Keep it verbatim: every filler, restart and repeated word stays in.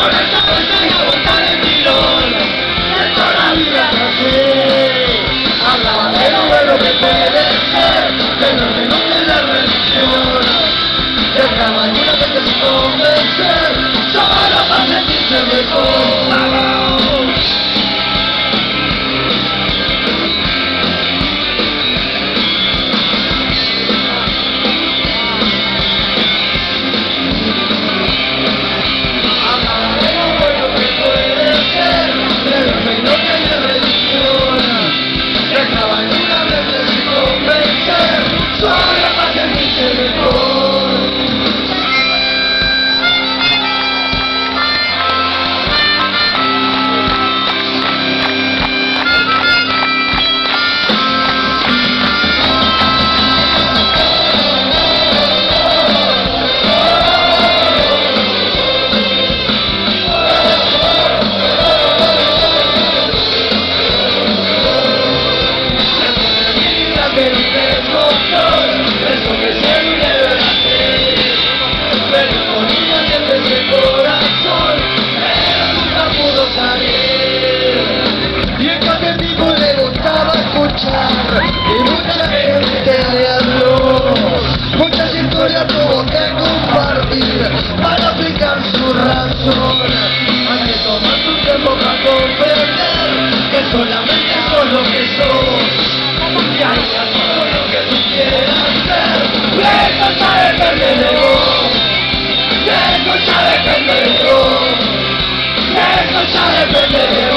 Por eso estoy a aguantar el tirón de toda la vida que así. Hablaba de lo bueno que puede ser, de lo que no tiene religión. Dejaba alguna vez de convencer, solo para sentirse mejor. Y mucha gente le habló, muchas historias tuvo que compartir para aplicar su razón. Hay que tomar tu tiempo para comprender que solamente sos lo que sos, y hay que hacer lo que tú quieras ser. Eso ya depende de vos, eso ya depende de vos, eso ya depende de vos.